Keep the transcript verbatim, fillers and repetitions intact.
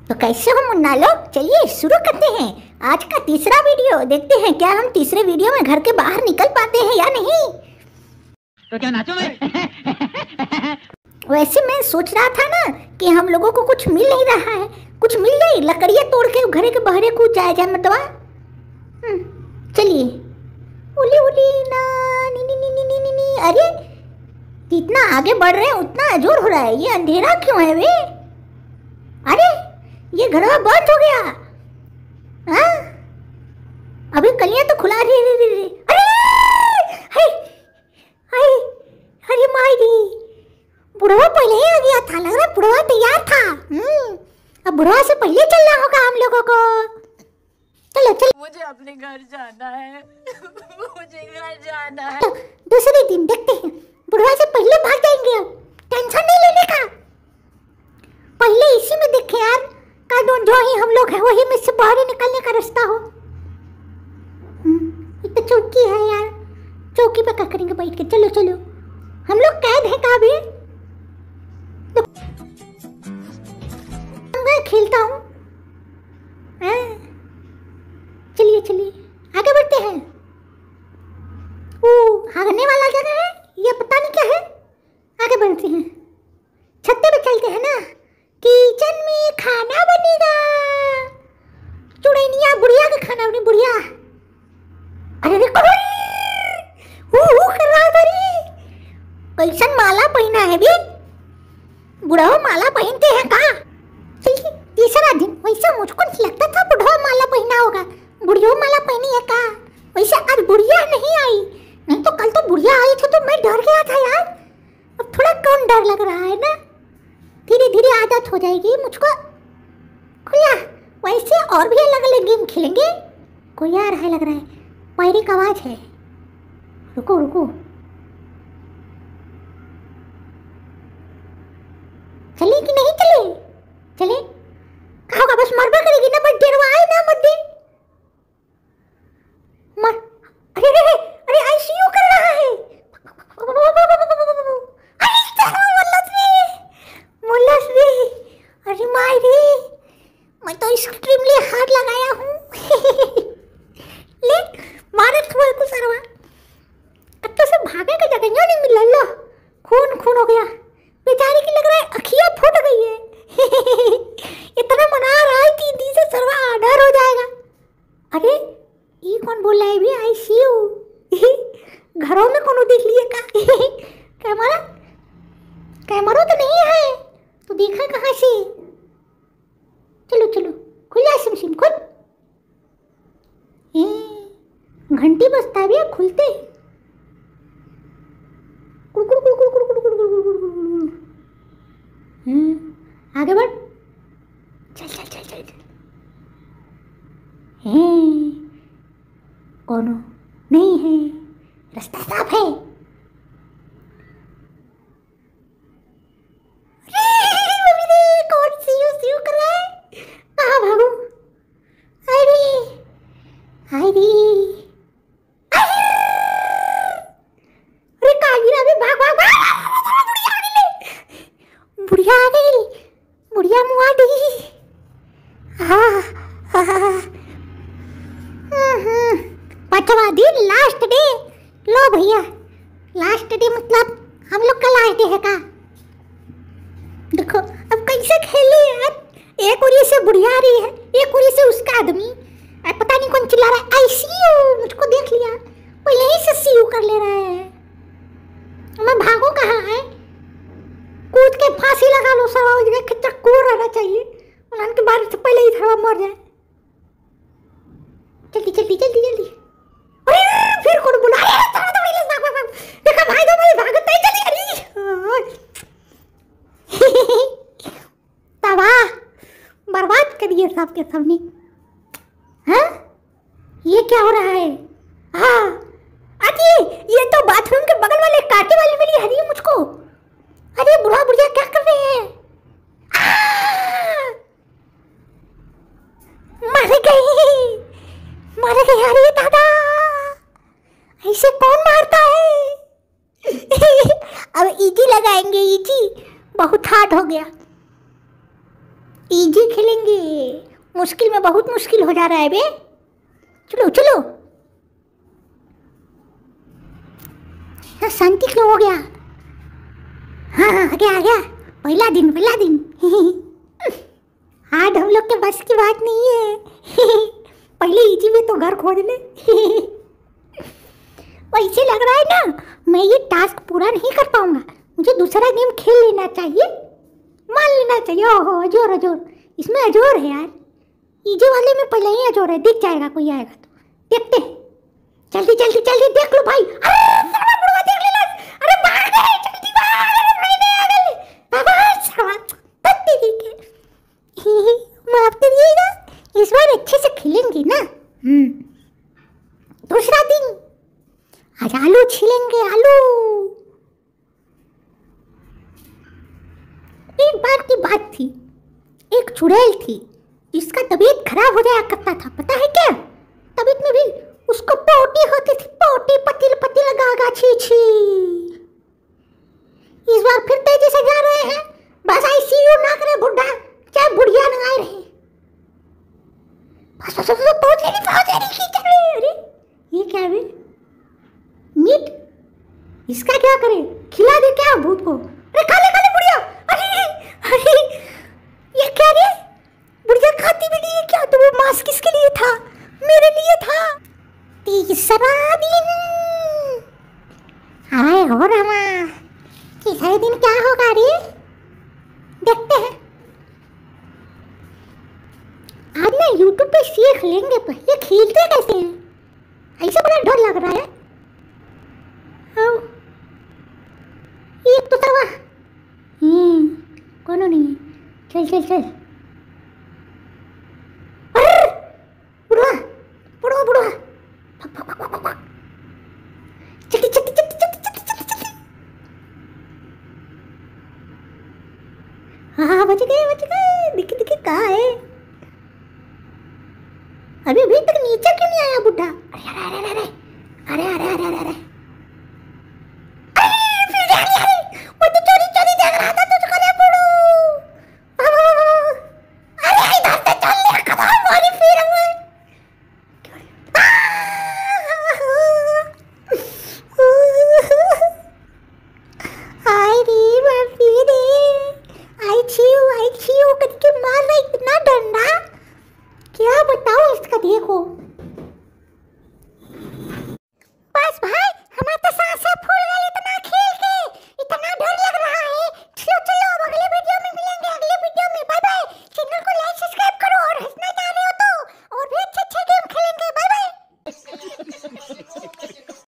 तो कैसे हो मुन्ना लोग, चलिए शुरू करते हैं आज का तीसरा वीडियो। देखते हैं क्या हम तीसरे वीडियो में घर के बाहर निकल पाते हैं या नहीं। तो क्या नाचो मैं? वैसे मैं सोच रहा था ना कि हम लोगों को कुछ मिल नहीं रहा है, कुछ मिल जाए, लकड़ियाँ तोड़ के घरे के बहरे कूद जाया जाए मतलब। चलिए उली उली ना नी नी नी नी नी नी नी। अरे जितना आगे बढ़ रहे हैं उतना जोर हो रहा है, ये अंधेरा क्यों है वे? अरे ये घर बंद हो गया। हाँ अभी कलियां तो खुला रही रे रे रे। अरे हाय हाय अरे मायरी, बुढ़वा पहले ही आ गया था, लग रहा है बुढ़वा तैयार था। हम्म अब बुढ़वा से पहले चलना होगा हम लोगों को। चलो चलो, मुझे अपने घर जाना है, मुझे घर जाना है। तो दूसरे दिन देखते हैं, बुढ़वा से पहले भाग जाएंगे। अब टेंशन नहीं लेने का, पहले इसी में देखे यार, कानून जो ही हम लोग हैं वही में से बाहर निकलने का रास्ता हो। एक तो चौकी है यार, चौकी पे क्या करेंगे बैठ के। चलो चलो, हम लोग कैद हैं कहाँ भी। तो मैं खेलता हूँ। चलिए चलिए आगे बढ़ते हैं। वो भागने वाला जगह है, ये पता नहीं क्या है। आगे बढ़ते हैं, छत्ते पे चलते हैं ना। किचन में खाना बनेगा, चुड़ैनिया बुढ़िया का खाना बने। बुढ़िया अरे देखो वो वो कर रहा है, कैसन माला पहना है भी। बुढ़ा माला पहनते हैं का? तीसरा दिन, वैसे मुझको नहीं लगता था बुढ़ा माला पहना होगा, बुढ़िया माला पहनी है का। वैसे आज बुढ़िया नहीं आई, नहीं तो कल तो बुढ़िया आई थी तो मैं डर गया था यार। अब थोड़ा कम डर लग रहा है ना, धीरे धीरे आदत हो जाएगी मुझको। खुला वैसे और भी अलग अलग गेम खेलेंगे। कोई आ रहा है लग रहा है, पैरी का आवाज है। रुको रुको, चले कि नहीं चले? चले कहा होगा, बस मरबा करेगी ना, बस डेरवा आए ना मत दे मर। अरे अरे अरे आईसीयू कर रहा है। अरे मायरी, मैं तो एक्सट्रीमली हार्ड लगाया हूँ। ले मारे थोड़ा को सरवा, अब तो सब भागे का जगह नहीं मिल लो, खून खून हो गया बेचारी की। लग रहा है अखियाँ फूट गई है। इतना मना रहा है कि दी से सरवा आडर हो जाएगा। अरे ये कौन बोल रहा है भी? आईसीयू घरों में कौन देख लिए का? कैमरा कैमरा तो नहीं है तो देखा कहाँ से? चलो चलो खुला सिम सिम खुल। घंटी बजता भी है, खुलते कुड़ कुड़ कुड़ कुड़ कुड़ कुड़ कुड़ कुड़ कुड़ कुड़। आगे बढ़, चल चल चल चल चल। कौन नहीं है, रास्ता साफ है। कौन सीयू सीयू कर रहा है? कहाँ भागूं? अरे अरे अरे कागिरा भी भाग भाग भाग। बुढ़िया आ गई, बुढ़िया मुआ दी। हाँ हाँ पांचवा दिन, लास्ट डे। लो भैया, लास्ट डे मतलब हम लोग का लास्ट डे है का? देखो अब कैसे खेले यार। एक उरी से बुढ़िया आ रही है, एक उरी से उसका आदमी। पता नहीं कौन चिल्ला रहा है आईसीयू। मुझको देख लिया, पहले ही से सीयू कर ले रहा है। मैं भागू कहाँ है? कूद के फांसी लगा लो सरवा, जगह खच्चा कूद रहना चाहिए। उन्होंने के बारे से पहले ही थरवा मर जाए। जल्दी जल्दी जल्दी जल्दी। अरे फिर कौन बुला रहा है? देखा भाई तो मैं भागता ही चली। अरे तबाह बर्बाद कर दिए सबके सबने। हाँ ये क्या हो रहा है? हाँ आती, ये तो बाथरूम के बगल वाले कांटे वाली मिली हरी है मुझको। अरे बुढ़ा बुढ़िया क्या कर रहे हैं? मर गई मर गई। अरे दादा, ऐसे कौन मारता है? अब इजी लगाएंगे, इजी बहुत हार्ड हो गया। इजी खेलेंगे, मुश्किल में बहुत मुश्किल हो जा रहा है बे। चलो चलो, हाँ शांति क्यों हो गया? हाँ हाँ आ गया आ गया, पहला दिन पहला दिन। आज हम लोग के बस की बात नहीं है। पहले इजी में तो घर खोद ले। वैसे लग रहा है ना मैं ये टास्क पूरा नहीं कर पाऊंगा, मुझे दूसरा गेम खेल लेना चाहिए, मान लेना चाहिए। ओहो अजोर अजोर, इसमें अजोर है यार। इजी वाले में पहले ही अजोर है, दिख जाएगा कोई आएगा तो। देखते जल्दी जल्दी जल्दी देख लो भाई। अरे बुढ़वा देख ले, अरे भाग गए, जल्दी भाग, अरे भाई नहीं आ गए बाबा साला तत्ती ठीक है। माफ करिएगा, इस बार अच्छे से खेलेंगे ना। हम्म दूसरा दिन आज आलू छिलेंगे, आलू। एक बार की बात थी, एक चुड़ैल थी जिसका तबीयत खराब हो जाया करता था, पता है क्या? तबीयत में भी उसको पोटी होती थी, पोटी पतिल पतिल गागा छी छी। इस बार फिर तेजी से जा रहे हैं, बस आईसीयू ना करे बुढ़ा, चाहे बुढ़िया ना आए रहे। बस बस बस पहुंचे नहीं पहुंचे नहीं की कर रहे। अरे ये क्या है? मीट, इसका क्या करे? खिला दे क्या भूत को? अरे खा ले खा ले बुढ़िया। अरे अरे ये क्या रे? बुढ़िया खाती भी नहीं है क्या? तो वो मांस किसके लिए था? मेरे लिए था। तीसरा दिन आए हो रमा, तीसरे दिन क्या होगा रे? देखते हैं। आज ना यूट्यूब पे सीख लेंगे पहले खेलते कैसे हैं, ऐसा बड़ा डर लग रहा है। आओ एक तो तवा, हम्म कोनो नहीं है, चल चल चल। अरे बुढ़वा बुढ़वा बुढ़वा, चल चल चल चल चल चल। हाँ बच गए बच गए, दिखे दिखे कहाँ है? अभी भी